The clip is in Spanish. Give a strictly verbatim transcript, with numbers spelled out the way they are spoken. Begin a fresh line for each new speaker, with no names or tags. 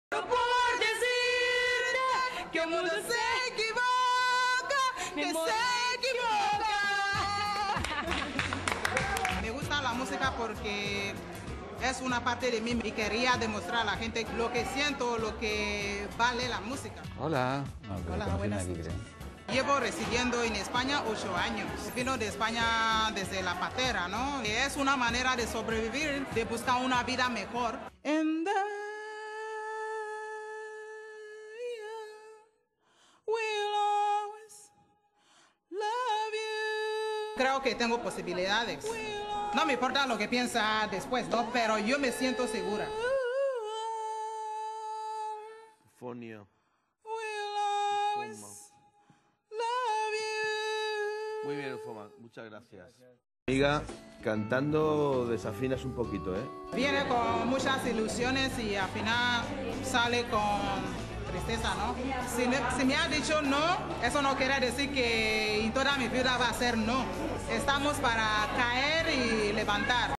Por decirte que el mundo se equivoca, que se equivoca. Me gusta la música porque es una parte de mí y quería demostrar a la gente lo que siento, lo que vale la música.
Hola.
No,
Hola, buenas.
aquí, creo.
Llevo residiendo en España ocho años. Vino de España desde la patera, ¿no? Es una manera de sobrevivir, de buscar una vida mejor. And I will always love you. Creo que tengo posibilidades. No me importa lo que piensa después, ¿no? Pero yo me siento segura.
Fonio. Muy bien, Ufoma, muchas gracias. Amiga, cantando desafinas un poquito, ¿eh?
Viene con muchas ilusiones y al final sale con tristeza, ¿no? Si, si me ha dicho no, eso no quiere decir que en toda mi vida va a ser no. Estamos para caer y levantar.